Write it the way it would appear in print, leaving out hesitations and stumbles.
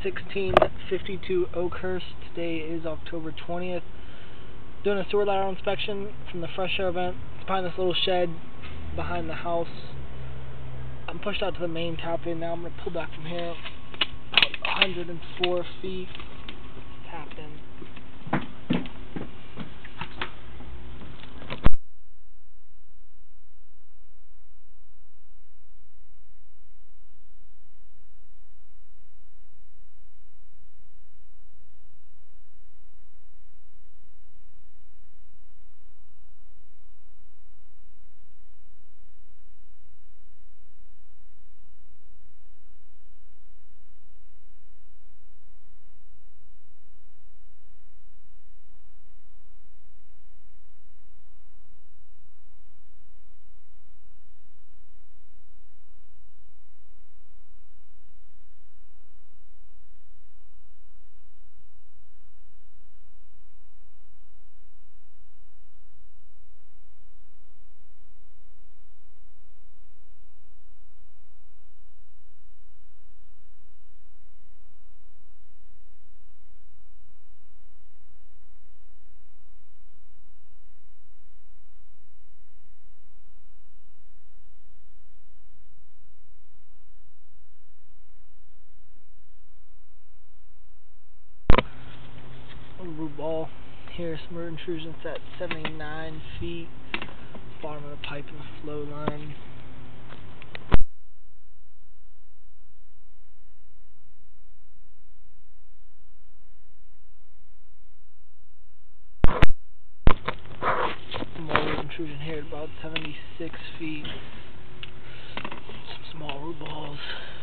1652 Oakhurst. Today is October 20th. Doing a sewer lateral inspection from the Fresh Air event. It's behind this little shed behind the house. I'm pushed out to the main tap in now. I'm going to pull back from here about 104 feet. Tapped in. Root ball. Here, some root intrusions at 79 feet. Bottom of the pipe and the flow line. More root intrusion here at about 76 feet. Some small root balls.